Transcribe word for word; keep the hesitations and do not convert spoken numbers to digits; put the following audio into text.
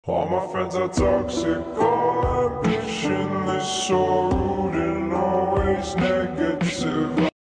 All my friends are toxic, all ambition is so rude and always negative.